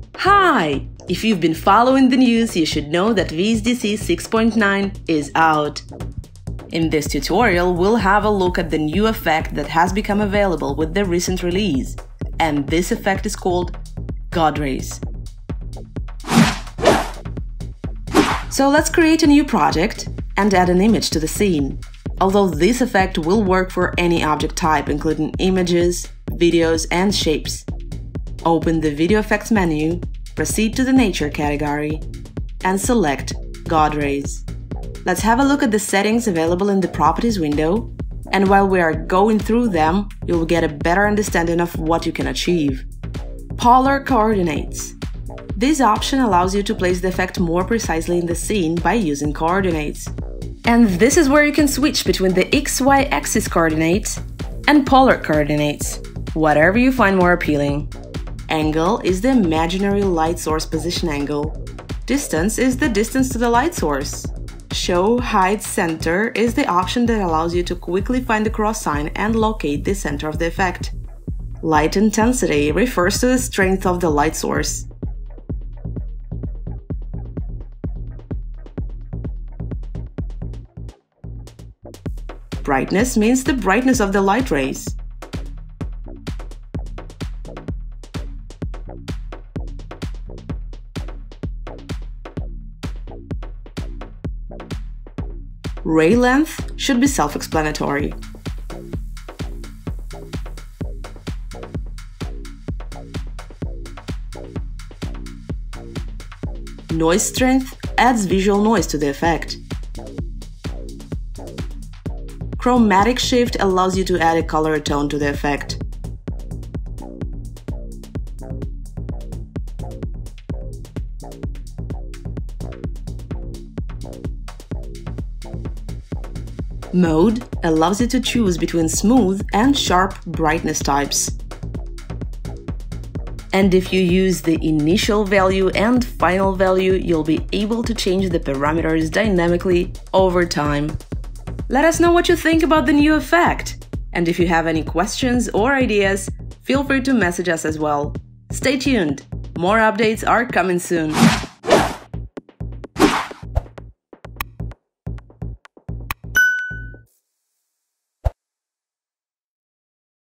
Hi! If you've been following the news, you should know that VSDC 6.9 is out. In this tutorial, we'll have a look at the new effect that has become available with the recent release, and this effect is called God Rays. So let's create a new project and add an image to the scene. Although this effect will work for any object type, including images, videos, and shapes. Open the Video Effects menu, proceed to the Nature category, and select God Rays. Let's have a look at the settings available in the Properties window, and while we are going through them, you'll get a better understanding of what you can achieve. Polar Coordinates. This option allows you to place the effect more precisely in the scene by using coordinates. And this is where you can switch between the XY axis coordinates and polar coordinates, whatever you find more appealing. Angle is the imaginary light source position angle. Distance is the distance to the light source. Show Hide Center is the option that allows you to quickly find the cross sign and locate the center of the effect. Light Intensity refers to the strength of the light source. Brightness means the brightness of the light rays. Ray length should be self-explanatory. Noise strength adds visual noise to the effect. Chromatic shift allows you to add a color tone to the effect. Mode allows you to choose between smooth and sharp brightness types. And if you use the initial value and final value, you'll be able to change the parameters dynamically over time. Let us know what you think about the new effect. And if you have any questions or ideas, feel free to message us as well. Stay tuned! More updates are coming soon!